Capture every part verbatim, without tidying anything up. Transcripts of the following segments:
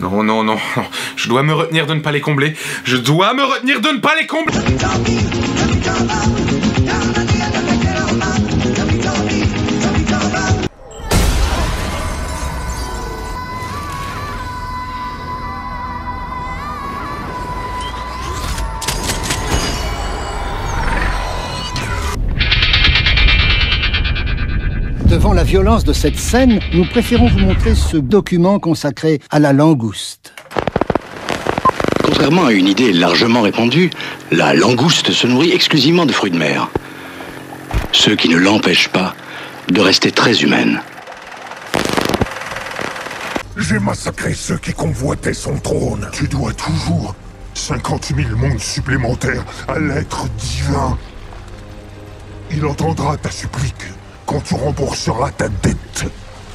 Non, non, non, non. Je dois me retenir de ne pas les combler. Je dois me retenir de ne pas les combler. Devant la violence de cette scène, nous préférons vous montrer ce document consacré à la langouste. Contrairement à une idée largement répandue, la langouste se nourrit exclusivement de fruits de mer. Ce qui ne l'empêche pas de rester très humaine. J'ai massacré ceux qui convoitaient son trône. Tu dois toujours cinquante mille mondes supplémentaires à l'être divin. Il entendra ta supplique quand tu rembourseras ta dette.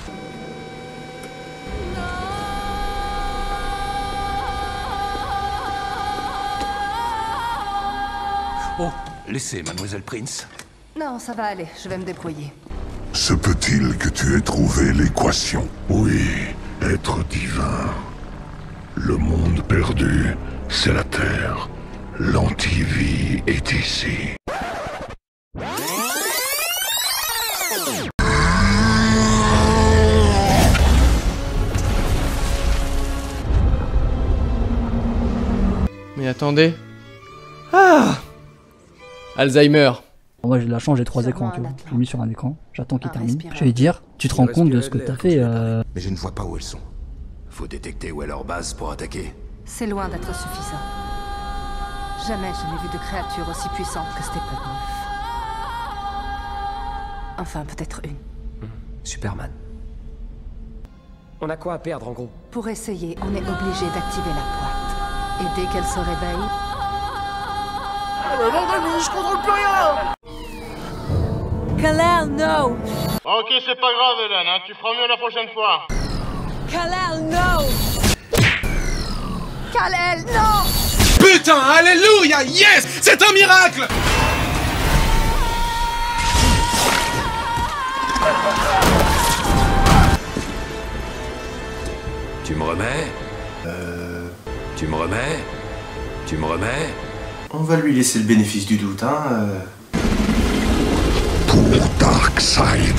Oh, laissez, mademoiselle Prince. Non, ça va aller, je vais me débrouiller. Se peut-il que tu aies trouvé l'équation? Oui, être divin. Le monde perdu, c'est la Terre. L'antivie est ici. Mais attendez. Ah, Alzheimer. Moi j'ai de la chance, j'ai trois écrans, tu vois. Je l'ai mis sur un écran, j'attends qu'il termine. Je vais lui dire, tu te rends compte de ce que t'as fait euh... Mais je ne vois pas où elles sont. Faut détecter où est leur base pour attaquer. C'est loin d'être suffisant. Jamais je n'ai vu de créature aussi puissante que Steppenwolf. Enfin, peut-être une. Superman. On a quoi à perdre en gros? Pour essayer, on est obligé d'activer la boîte. Et dès qu'elle se réveille... Mais bordel, mais je contrôle plus rien! Kal-El, no! Ok, c'est pas grave, Hélène, hein, tu feras mieux la prochaine fois. Kal-El, no! Kal-El, non! Putain, alléluia, yes! C'est un miracle! Tu me remets? Euh... Tu me remets? Tu me remets? On va lui laisser le bénéfice du doute, hein. Euh... Pour Darkseid,